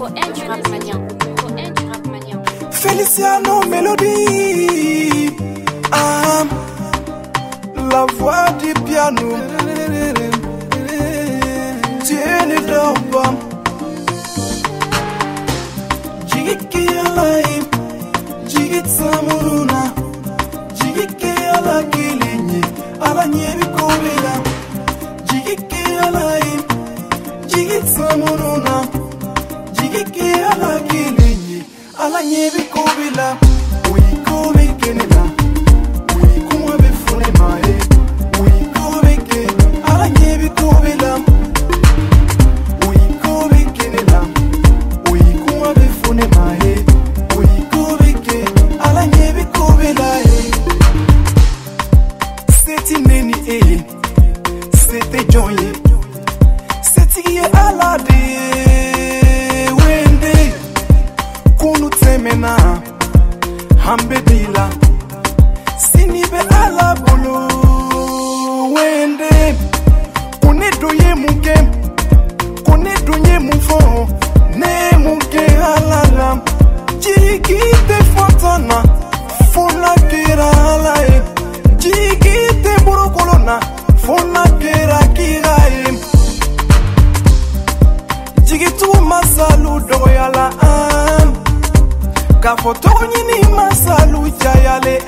Feliciano Mélodie, la voix du piano. Dieu ne dort pas. Jigiki alai, jigit samuruna, jigiki ala kilinyi, ala nyebi kobila. Jigiki alai, jigit samuruna, jigiki ala kilinyi, ala nyebi kobila. Oui, kobe kenela, oui, kuma befune mae, oui, kobe ke, ala nyebi kobila. C'était Johnny, c'était Alade, Wende, Kunu Temena, Hambedila, Sinibe Alabolo, Wende, Kone doye muke, Kone doye mufo, Ne muke alala, Jiki te fotana, Fona kera alae, Jiki te burokolona, Fona kera kiraim, Jigitu masalu doyala am, Kafotoni ni masalu jayale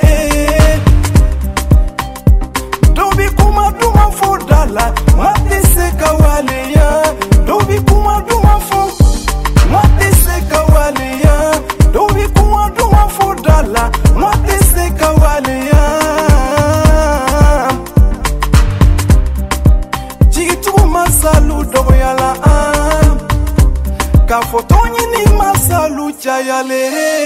Dobi kuma duma fodala, Mate se kawale ya, Dobi kuma duma fo, Mate se kawale ya, Dobi kuma duma fodala, Mate se kawale ya. Masalu doyala Kafotoni ni masalu chayale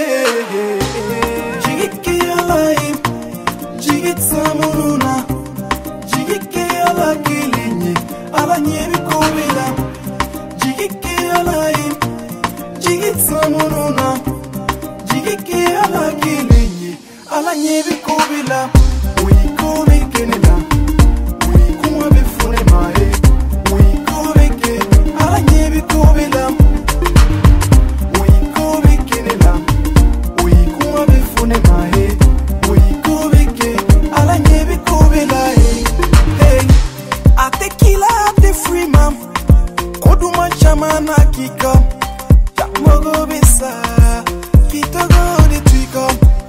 Jigiki alai Jigit samuruna Jigiki ala kilinyi Ala nyebi kobila Jigiki alai Jigit samuruna Jigiki ala kilinyi Ala nyebi kobila Oui kobe kenela Oui kuma befune mae Chamana kika, Mogo bisa, Kitogo de Twiko.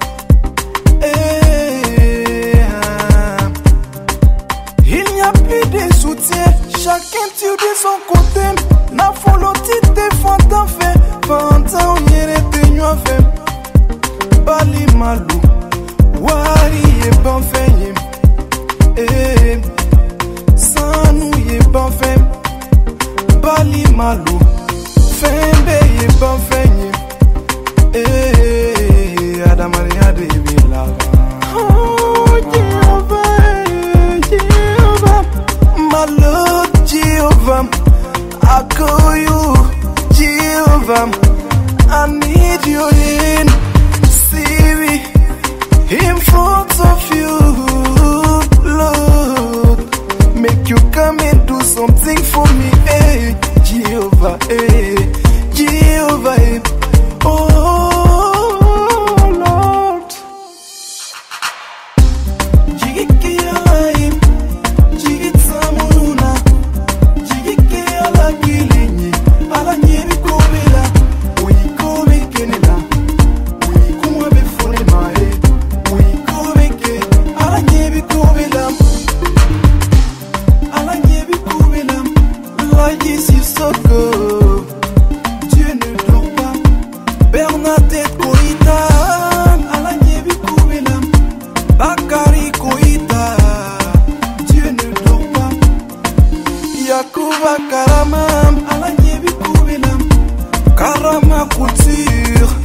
Il n'y a plus de soutien, chacun tire de son côté. Na foloti te fanta fait, fanta onyere te nywa fait. Bali malu, wari ye ban fait. Sanu ye ban fait. Bali malu, fembe ye ban fenye. Adamaria de bilava. Oh Jehovah, Jehovah, my Lord Jehovah, I call you Jehovah. I need your hand, Siri, in front of you, Lord. Make you come and do something for me, Jehovah, Jehovah, oh Lord. Jigiki alai, jigit samuruna, jigiki ala kilinyi, ala nyebi kobila, oui kobe kenela, oui kuma befune mae, oui kobe ke, ala nyebi kobila, ala nyebi kobila. Like is you so good, Dieu ne dort pas. Bernadette Koita, ala nyebi kobila, Bakari Koita, Dieu ne dort pas. Yakuba Karamam, ala nyebi kobila, Karama Couture.